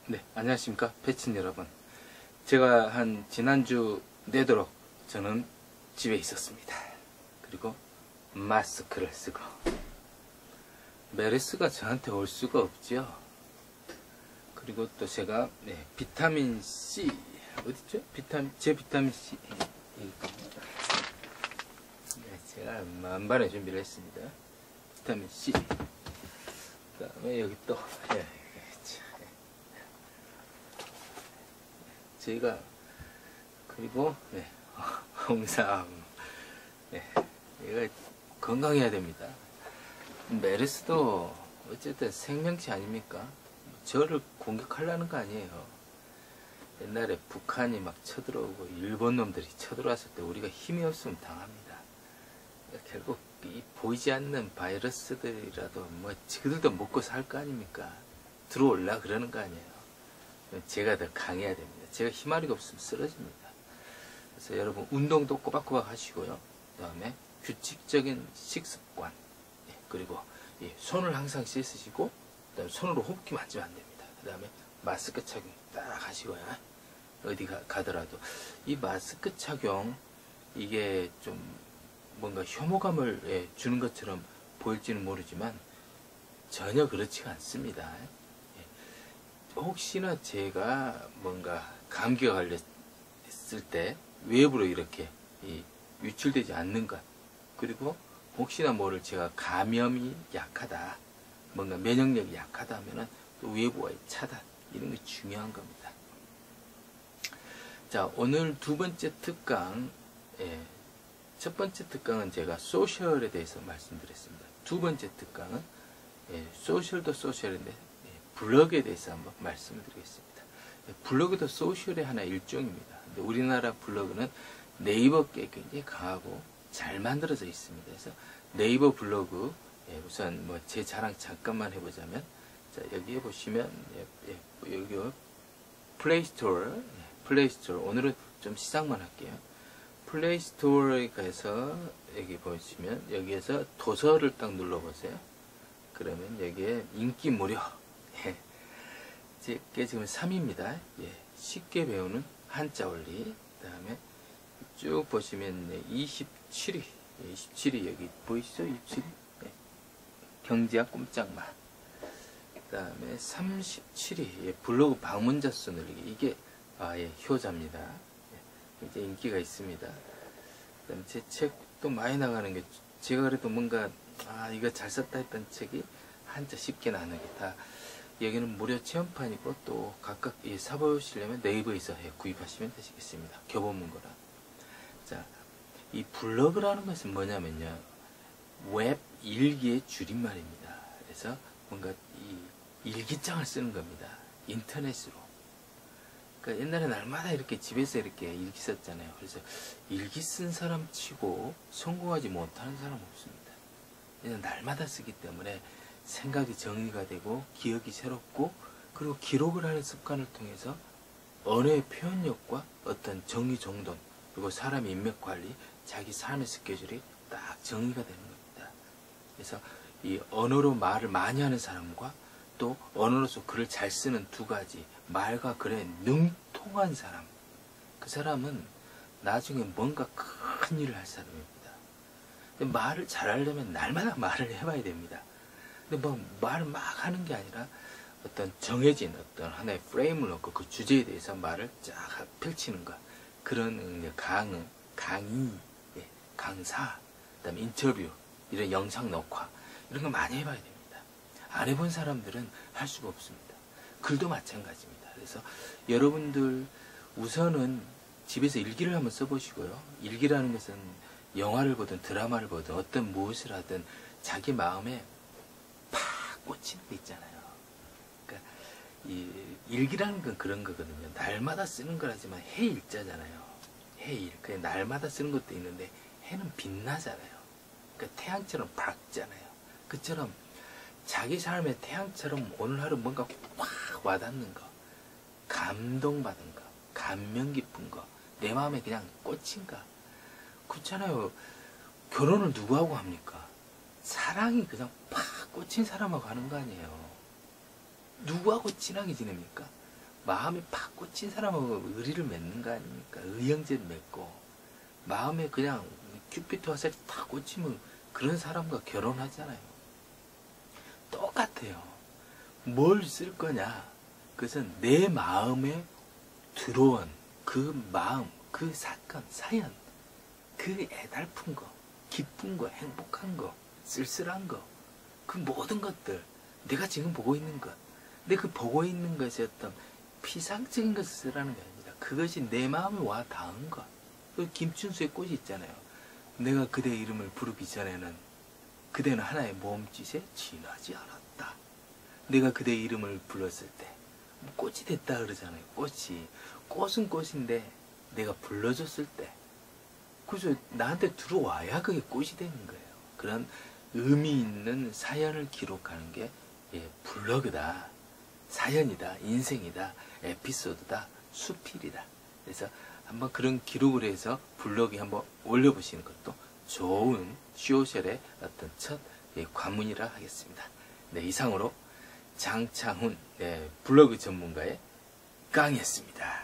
네, 안녕하십니까 패친 여러분. 제가 한 지난주 내도록 저는 집에 있었습니다. 그리고 마스크를 쓰고 메르스가 저한테 올 수가 없죠. 그리고 또 제가 비타민 C 어디죠? 제 비타민 C 제가 만반의 준비를 했습니다. 비타민 C. 그다음에 여기 또 저희가 그리고 홍삼. 얘가 건강해야 됩니다. 메르스도 어쨌든 생명체 아닙니까? 저를 공격하려는 거 아니에요. 옛날에 북한이 막 쳐들어오고 일본 놈들이 쳐들어왔을 때 우리가 힘이 없으면 당합니다. 결국 이 보이지 않는 바이러스들이라도 뭐 지그들도 먹고 살 거 아닙니까? 들어올라 그러는 거 아니에요. 제가 더 강해야 됩니다. 제가 힘아리가 없으면 쓰러집니다. 그래서 여러분 운동도 꼬박꼬박 하시고요. 그 다음에 규칙적인 식습관, 그리고 손을 항상 씻으시고, 그 다음에 손으로 호흡기 만지면 안 됩니다. 그 다음에 마스크 착용 딱 하시고요. 어디 가더라도 이 마스크 착용 이게 좀 뭔가 혐오감을 주는 것처럼 보일지는 모르지만 전혀 그렇지가 않습니다. 혹시나 제가 뭔가 감기가 걸렸을 때 외부로 이렇게 유출되지 않는 것, 그리고 혹시나 모를 제가 감염이 약하다, 뭔가 면역력이 약하다 하면은 또 외부와의 차단, 이런 게 중요한 겁니다. 자, 오늘 두 번째 특강, 첫 번째 특강은 제가 소셜에 대해서 말씀드렸습니다. 두 번째 특강은 소셜도 소셜인데 블로그에 대해서 한번 말씀을 드리겠습니다. 블로그도 소셜의 하나의 일종입니다. 근데 우리나라 블로그는 네이버께 굉장히 강하고 잘 만들어져 있습니다. 그래서 네이버 블로그, 우선 뭐 제 자랑 잠깐만 해보자면, 자, 여기에 보시면, 여기 플레이스토어, 오늘은 좀 시작만 할게요. 플레이스토어에 가서 여기 보시면, 여기에서 도서를 딱 눌러보세요. 그러면 여기에 인기 무료. 이게 지금 3입니다. 쉽게 배우는 한자 원리. 그 다음에 쭉 보시면 27위 여기 보이시죠? 27위. 경제학 꼼짝마. 그 다음에 37위 블로그 방문자 수 늘리기. 이게 효자입니다. 이제 인기가 있습니다. 그 다음에 제 책도 많이 나가는 게, 제가 그래도 뭔가 이거 잘 썼다 했던 책이 한자 쉽게 나누기, 다 여기는 무료 체험판이고, 또 각각 사보시려면 네이버에서 구입하시면 되시겠습니다. 교보문고라. 자, 이 블로그라는 것은 뭐냐면요, 웹 일기의 줄임말입니다. 그래서 뭔가 이 일기장을 쓰는 겁니다. 인터넷으로. 그러니까 옛날에 날마다 이렇게 집에서 이렇게 일기 썼잖아요. 그래서 일기 쓴 사람 치고 성공하지 못하는 사람 없습니다. 그냥 날마다 쓰기 때문에 생각이 정리가 되고 기억이 새롭고, 그리고 기록을 하는 습관을 통해서 언어의 표현력과 어떤 정리정돈, 그리고 사람의 인맥관리, 자기 삶의 스케줄이 딱 정리가 되는 겁니다. 그래서 이 언어로 말을 많이 하는 사람과 또 언어로서 글을 잘 쓰는 두 가지, 말과 글에 능통한 사람, 그 사람은 나중에 뭔가 큰 일을 할 사람입니다. 근데 말을 잘하려면 날마다 말을 해봐야 됩니다. 근데 뭐 말을 막 하는 게 아니라 어떤 정해진 어떤 하나의 프레임을 놓고 그 주제에 대해서 말을 쫙 펼치는 것, 그런 강의, 강사, 그다음에 인터뷰, 이런 영상 녹화, 이런 거 많이 해봐야 됩니다. 안 해본 사람들은 할 수가 없습니다. 글도 마찬가지입니다. 그래서 여러분들 우선은 집에서 일기를 한번 써보시고요. 일기라는 것은 영화를 보든 드라마를 보든 어떤 무엇을 하든 자기 마음에 팍 꽂히는 게 있잖아요. 그러니까 이 일기라는 건 그런 거거든요. 날마다 쓰는 거라지만 해일자잖아요. 해일. 그냥 날마다 쓰는 것도 있는데 해는 빛나잖아요. 그러니까 태양처럼 밝잖아요. 그처럼 자기 삶의 태양처럼 오늘 하루 뭔가 확 와닿는 거, 감동받은 거, 감명 깊은 거, 내 마음에 그냥 꽂힌 거. 그렇잖아요. 결혼을 누구하고 합니까? 사랑이 그냥 팍 꽂힌 사람하고 하는 거 아니에요. 누구하고 친하게 지냅니까? 마음이 팍 꽂힌 사람하고 의리를 맺는 거 아닙니까? 의형제를 맺고 마음에 그냥 큐피트 화살이 탁 꽂히면 그런 사람과 결혼하잖아요. 똑같아요. 뭘 쓸 거냐? 그것은 내 마음에 들어온 그 마음, 그 사건, 사연, 그 애달픈 거, 기쁜 거, 행복한 거, 쓸쓸한 거, 그 모든 것들, 내가 지금 보고 있는 것, 근데 그 보고 있는 것이 어떤 피상적인 것을 쓰라는 게 아니라 그것이 내 마음에 와 닿은 것. 그 김춘수의 꽃이 있잖아요. 내가 그대 이름을 부르기 전에는 그대는 하나의 몸짓에 지나지 않았다. 내가 그대 이름을 불렀을 때 꽃이 됐다 그러잖아요. 꽃은 꽃인데 내가 불러줬을 때 그죠? 나한테 들어와야 그게 꽃이 되는 거예요. 그런 의미 있는 사연을 기록하는 게 블로그다, 사연이다, 인생이다, 에피소드다, 수필이다. 그래서 한번 그런 기록을 해서 블로그에 한번 올려보시는 것도 좋은 쇼셜의 어떤 첫 관문이라 하겠습니다. 네, 이상으로 장창훈 블로그 전문가의 강의였습니다.